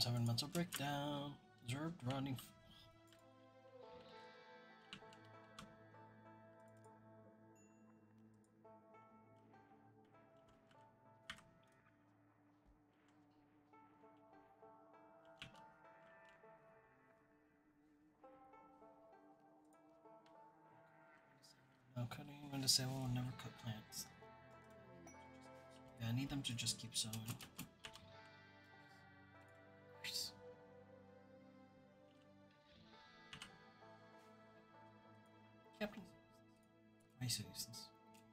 Everyone's having a mental breakdown. Observed running. No cutting. I'm going to say we'll never cut plants. Yeah, I need them to just keep sowing. Captain. Why are you so useless?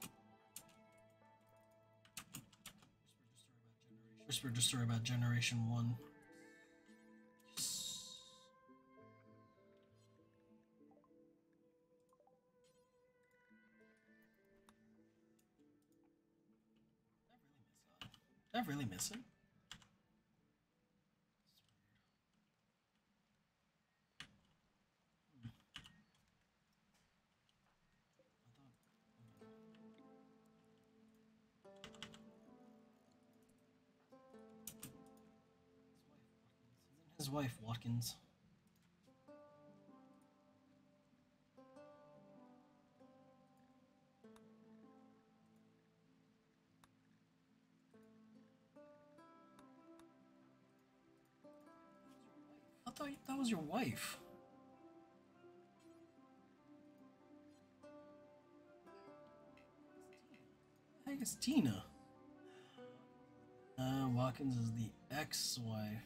Whisper just story about Generation 1. Yes. Did I really miss it? His wife, Watkins. I thought that was your wife. I think it's Tina. Watkins is the ex-wife.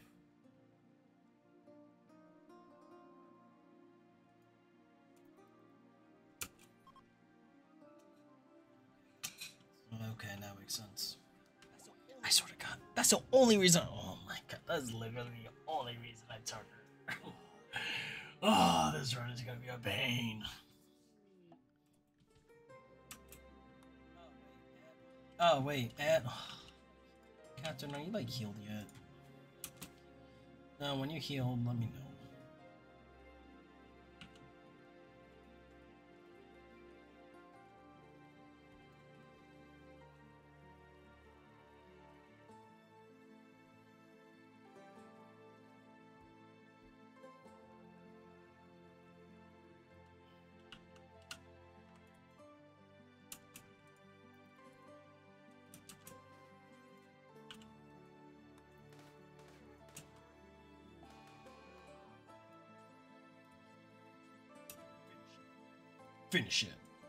Okay, that makes sense. I swear to God, that's the only reason. Oh my God, that's literally the only reason I took her. Oh, this run is gonna be a pain. Oh wait, Ed. Captain, are you like healed yet? No, when you heal, let me know. Finish it.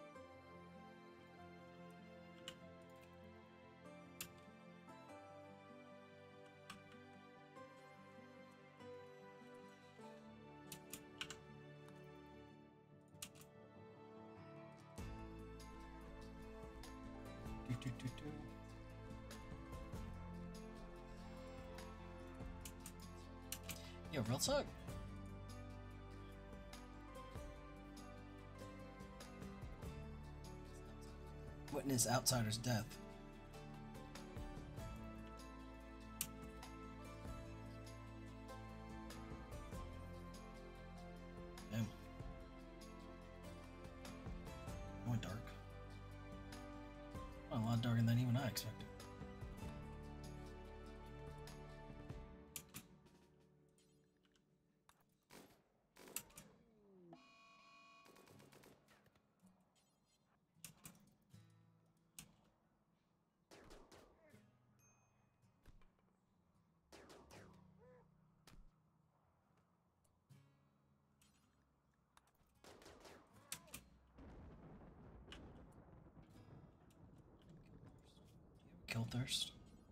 Yo, real talk. Witness outsider's death. Damn. It went dark. Oh, a lot darker than even I expected. Kill thirst.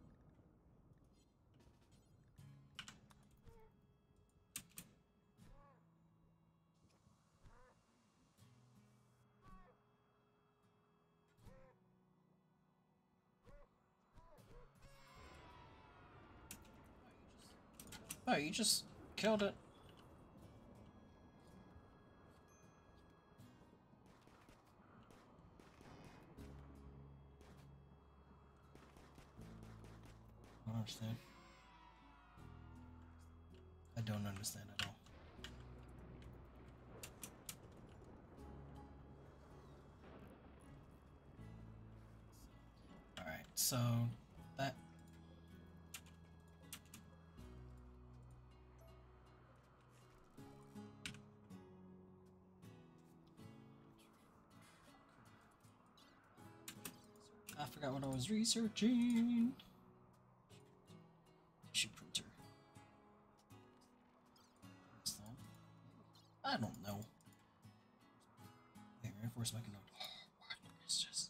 Oh, you just killed it. I don't understand. I don't understand at all. Alright, so that Forgot what I was researching. Tissue printer. What's that? I don't know. Okay, reinforced mechanism. Oh, what is this?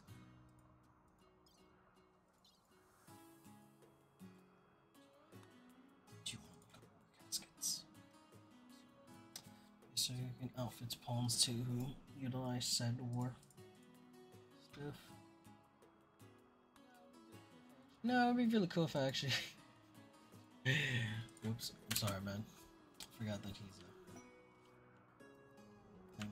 Do you want to look at war caskets? So you can outfit pawns to utilize said war stuff. No, it'd be really cool if I actually. Whoops, I'm sorry, man. I forgot that he's a.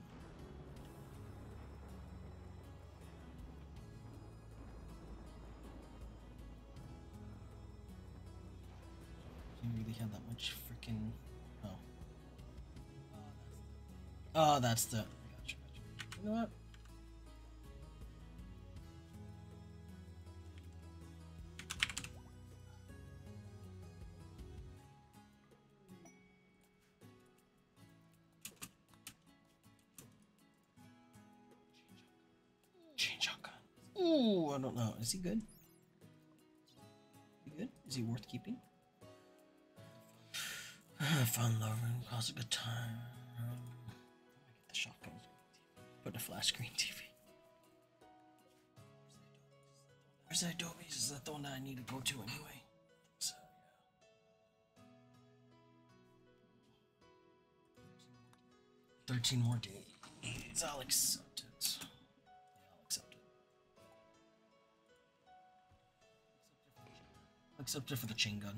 Didn't really have that much freaking. Oh. Oh, that's the. Gotcha. You know what? Change shotgun. Ooh, I don't know. Is he good? Is he good? Is he worth keeping? Fun loving, cause a good time. I get the shotgun. Put the flash screen TV. Where's the Adobe's? Is that the one that I need to go to anyway? So, yeah. 13 more days. I'll accept it. Yeah, I'll accept it. I'll accept it for the chain gun.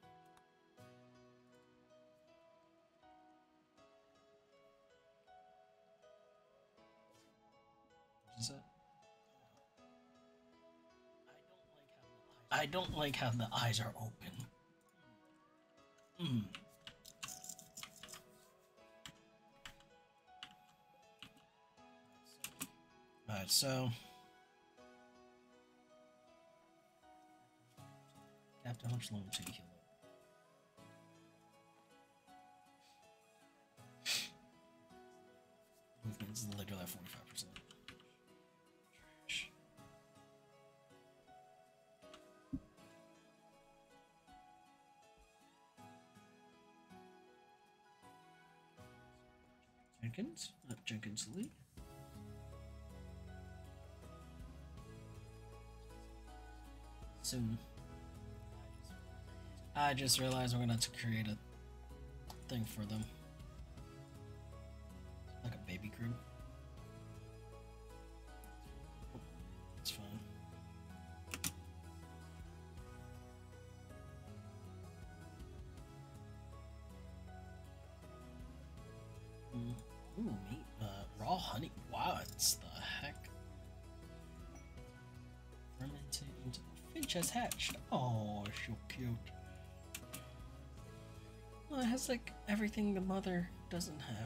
Is that? I don't like how the eyes are open. Alright, so Captain, how much longer till you heal up? Movement is literally at 45%. Trash. Jenkins? Not Jenkins Lee. Soon. I just realized we're gonna have to create a thing for them. Like a baby crew. It's fine. Ooh, meat. Raw honey. Wow, it's the heck. Fermented into the finch has hatched. Oh, so cute. Well, it has like everything the mother doesn't have.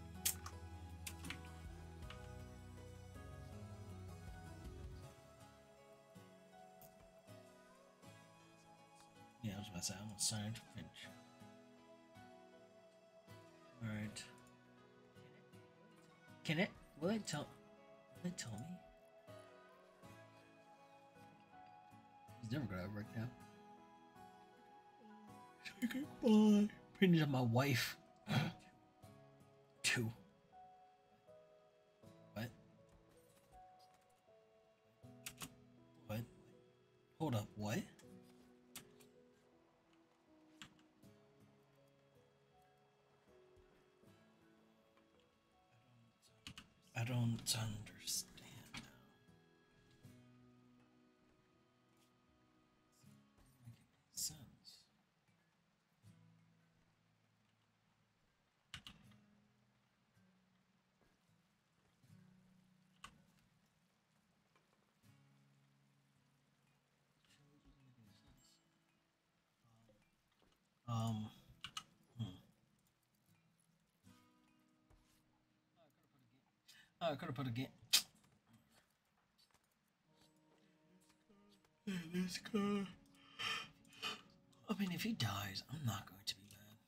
Yeah, I was about to say, I'm assigned to finch. Alright. Can it? Will it tell? Will it tell me? He's never gonna work now. Goodbye. Printed on my wife. 2. What? What? Hold up. What? I don't understand now. Doesn't make any sense. Oh, I could have put a game. Let's go. I mean, if he dies, I'm not going to be mad.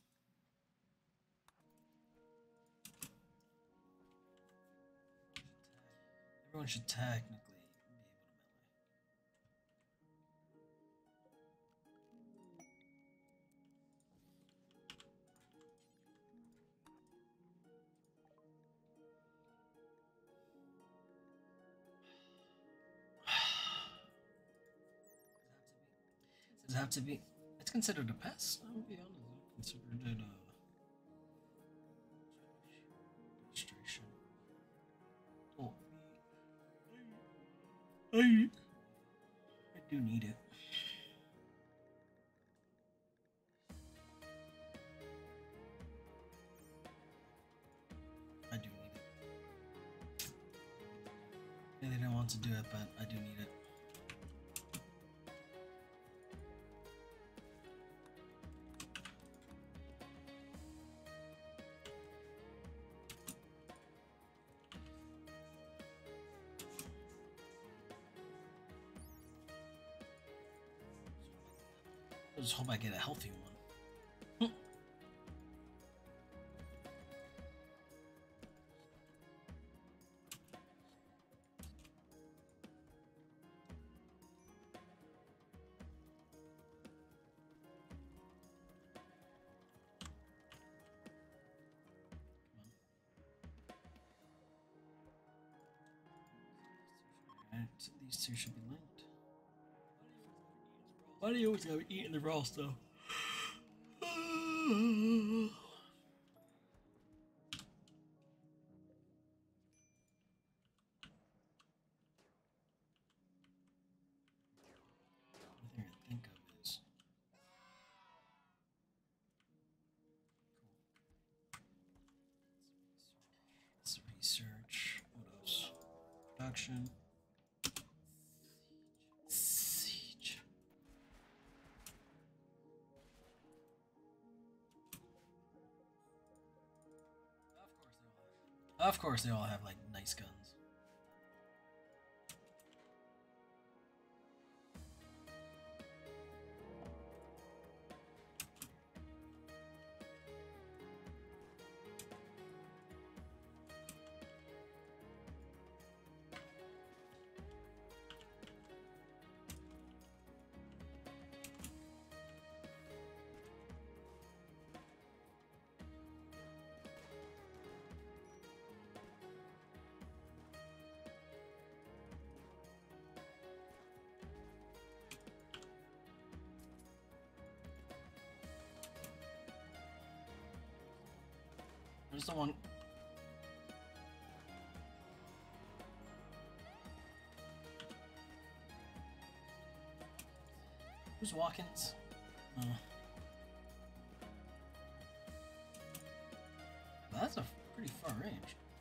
Everyone should technically be able to melee. have to be? It's considered a pest. I'll be honest. It's considered it registration. Oh, I do need it. I do need it. Yeah, they didn't want to do it, but I do need it. I just hope I get a healthy one. These two should be linked. Why do you always gotta be eating the raw stuff? The thing I think of is let's research. What else? Production. Siege. Of course they all have like nice guns. I just don't want. Who's Watkins? That's a pretty far range.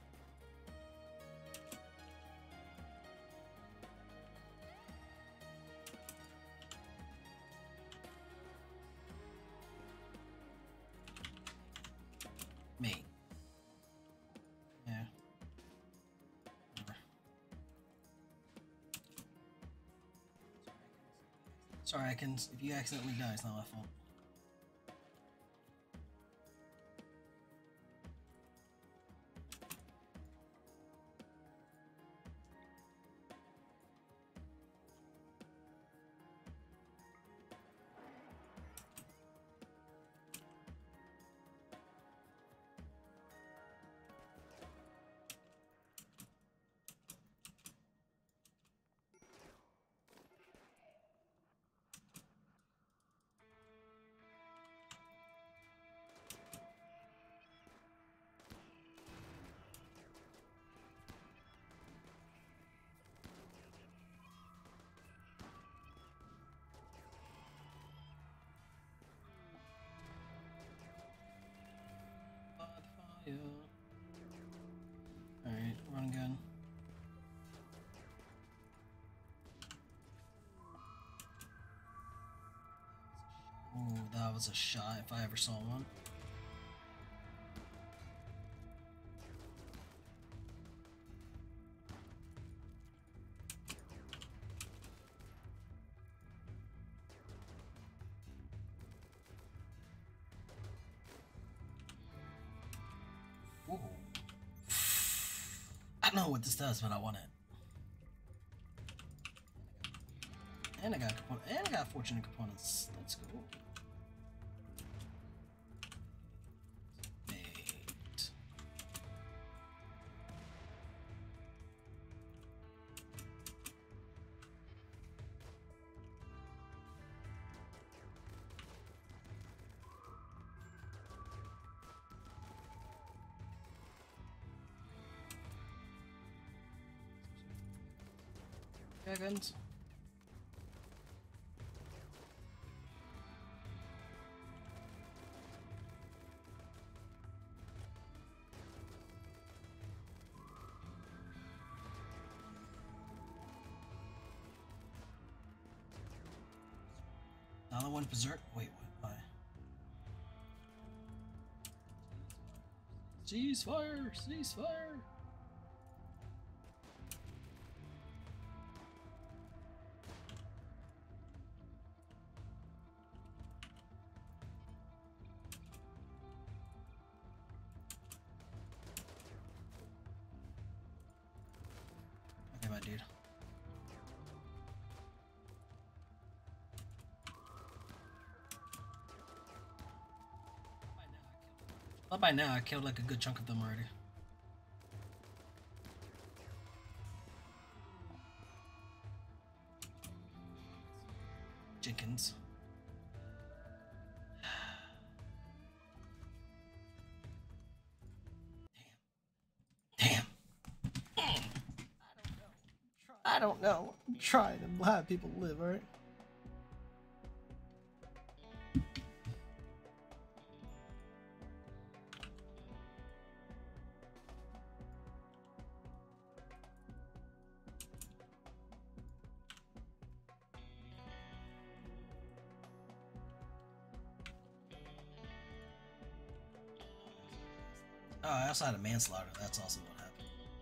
Me. Yeah. Whatever. Sorry, if you accidentally die, it's not my fault. Alright, run gun. Ooh, that was a shot if I ever saw one. Ooh. I don't know what this does, but I want it. And I got fortunate components. Let's go. Mate. Seconds. Another one berserk. Wait, what? Why? Ceasefire! Ceasefire! Okay, my dude. Well, by now I killed like a good chunk of them already. Jenkins. Damn. I don't know. I'm trying to have people live, alright? Oh, I also had a manslaughter. That's also what happened.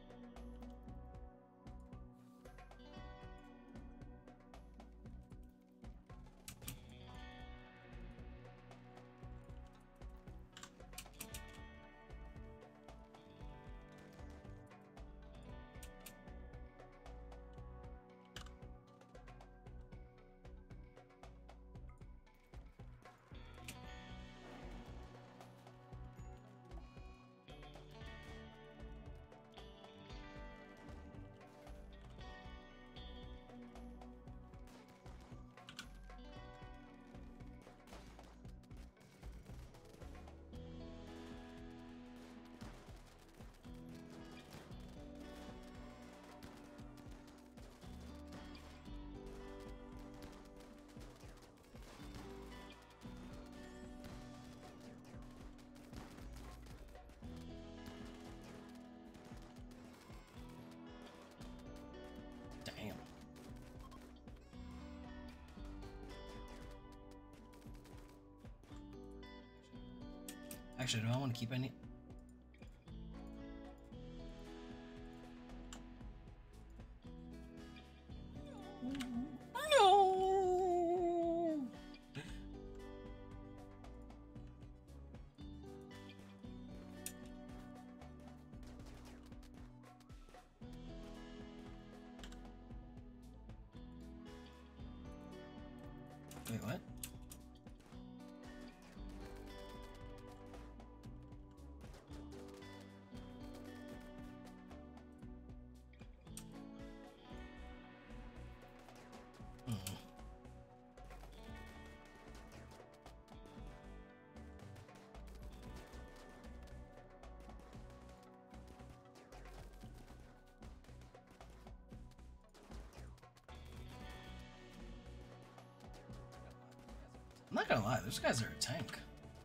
Damn. Actually, do I want to keep any? No. Wait, what? I'm not gonna lie, those guys are a tank.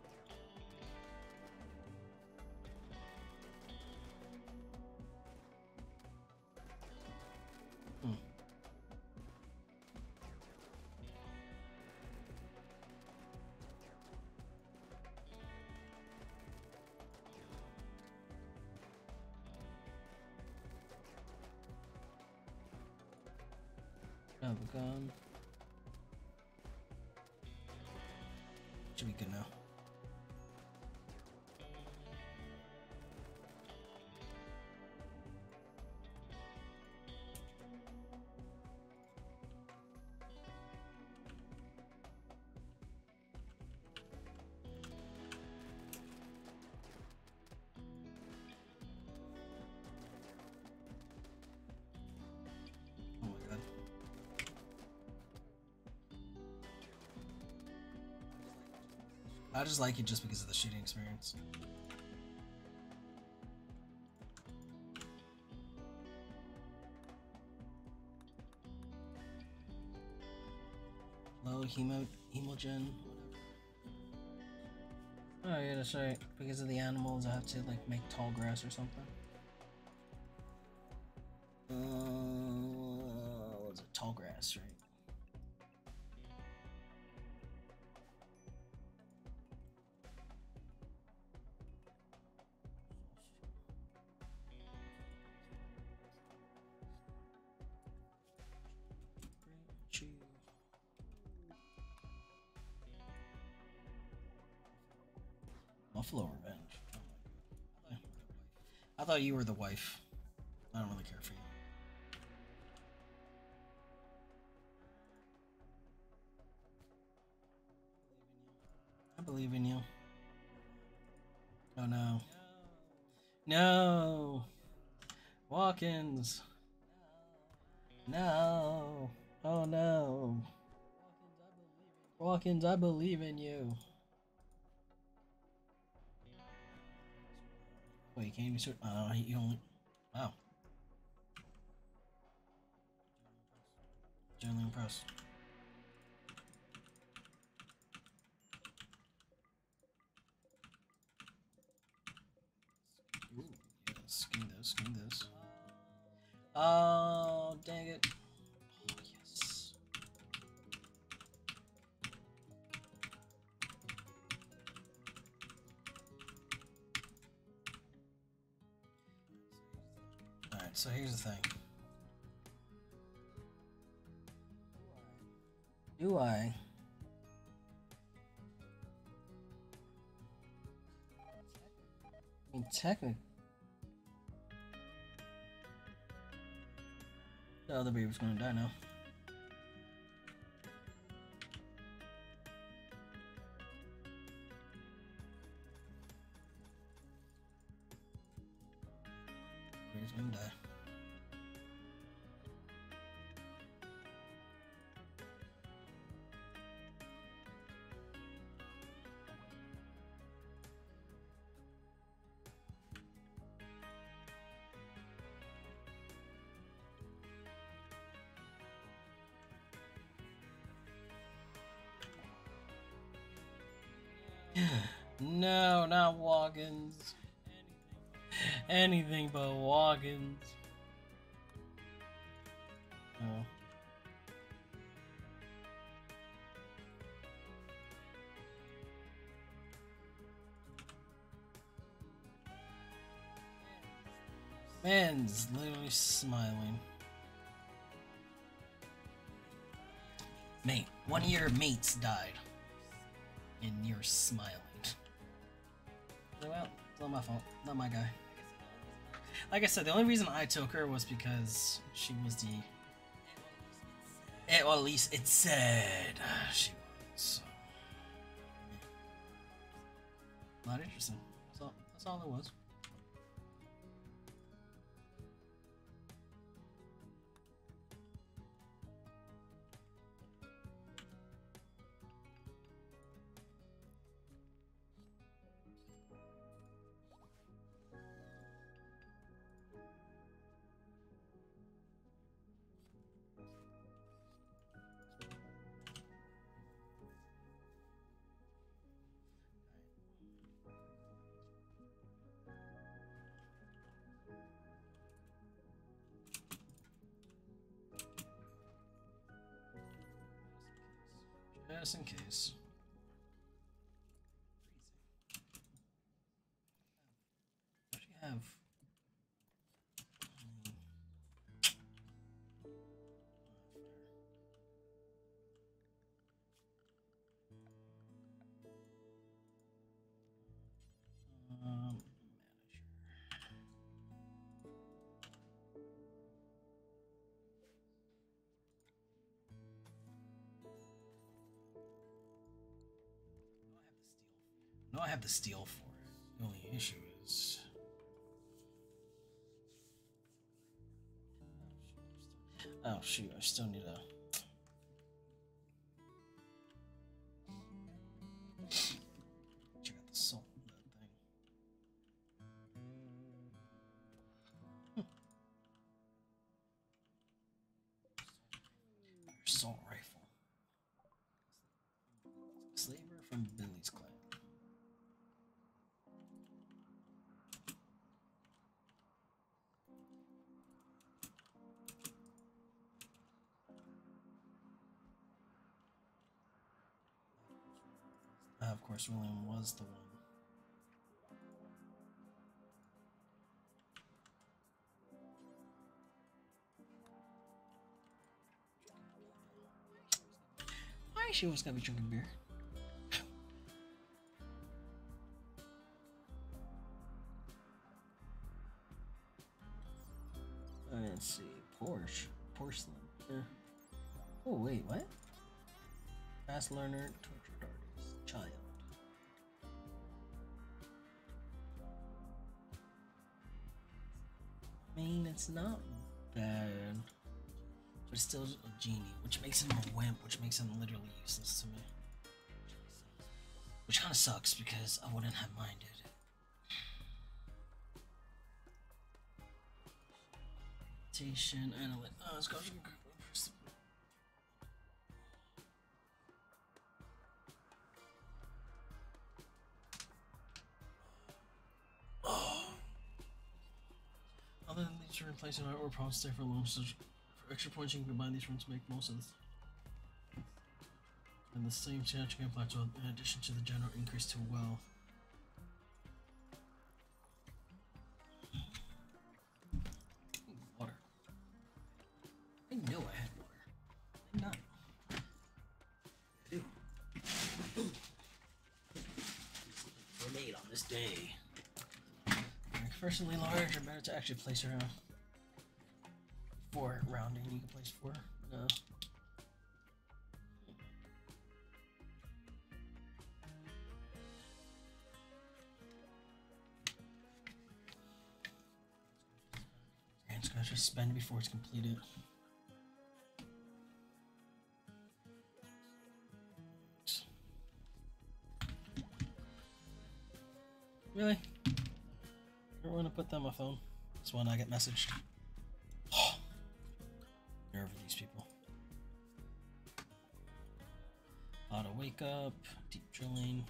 Gun. Should be good now. Oh my god. I just like it just because of the shooting experience. Hemogen. Oh yeah, that's right. Because of the animals, I have to like make tall grass or something. What's it? Tall grass, right? Buffalo Revenge. Oh my god. I thought you were the wife. I don't really care for you. I believe in you. Oh no. No! Walk-ins! No! Oh no! Walk-ins, I believe in you. Wait, you can't even switch. You only. Wow. Generally impressed. Ooh, yes, give me this, give me this. Oh, dang it. Oh, yes. Alright, so here's the thing. Do I mean, technically, the other baby's gonna die now. Baby's gonna die. No, not walk-ins. Anything but walk-ins. Oh. Man's literally smiling. Mate, one of your mates died. And you're smiling. Well, it's not my fault. Not my guy. Like I said, the only reason I took her was because she was the... Well, at least it said she was. So. Not interesting. That's all it was. Just in case. What do you have? Manager. No, I have the steel for it. The only issue is... Oh shoot, I still need a... Check out the salt in that thing. Assault rifle. Forrest William was the one. Why is she always gotta be drinking beer? Let's see. Porcelain. Yeah. Oh, wait, what? Fast learner, tortured artist, child. I mean, it's not bad. But it's still a genie, which makes him a wimp, which makes him literally useless to me. Which kind of sucks because I wouldn't have minded. Meditation, analyze. Oh, let's go. Other than these replacing art or prompts stay for long, so for extra points you can combine these rooms to make most of this. And the same chance you can apply to in addition to the general increase to well. Water. I know I had water. I did not. Ew. Grenade on this day. Personally large, or better to actually place her 4 rounding. You can place 4. No. And it's gonna just spend before it's completed. Really? I don't want to put that on my phone. That's when I get messaged. Nerve of these people. Auto wake up, deep drilling.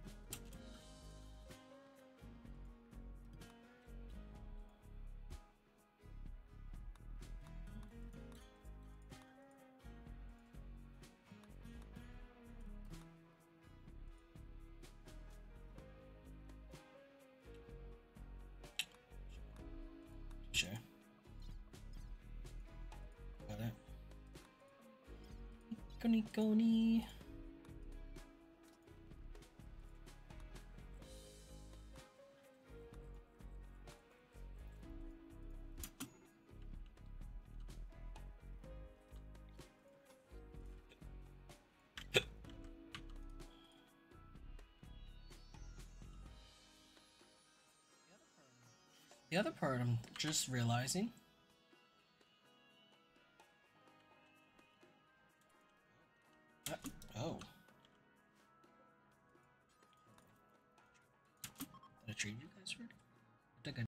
Sure. Got it. Coney. The other part I'm just realizing. Oh. Did I trade you guys already?